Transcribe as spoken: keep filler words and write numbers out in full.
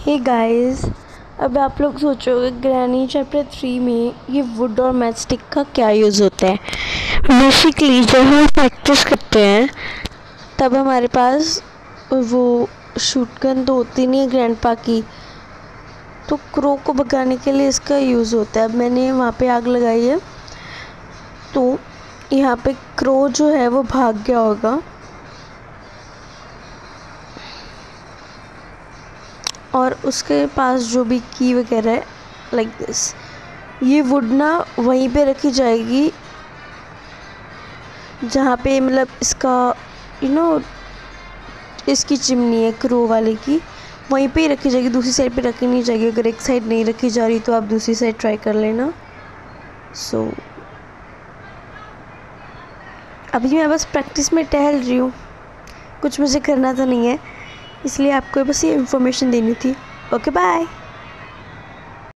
Hey guys, अब आप लोग सोचोगे ग्रैनी चैप्टर थ्री में ये वुड और मैचस्टिक का क्या यूज़ होता है। बेसिकली जब हम प्रैक्टिस करते हैं तब हमारे पास वो शूट गन तो होती नहीं है ग्रैंडपा की, तो क्रो को भगाने के लिए इसका यूज़ होता है। अब मैंने वहाँ पे आग लगाई है तो यहाँ पे क्रो जो है वो भाग गया होगा और उसके पास जो भी की वगैरह है लाइक दिस, ये वुड ना वहीं पे रखी जाएगी जहाँ पे मतलब इसका यू you नो know, इसकी चिमनी है क्रो वाले की, वहीं पे ही रखी जाएगी। दूसरी साइड पे रखी नहीं जाएगी। अगर एक साइड नहीं रखी जा रही तो आप दूसरी साइड ट्राई कर लेना। सो so, अभी मैं बस प्रैक्टिस में टहल रही हूँ, कुछ मुझे करना तो नहीं है, इसलिए आपको बस ये इन्फॉर्मेशन देनी थी। Okay bye.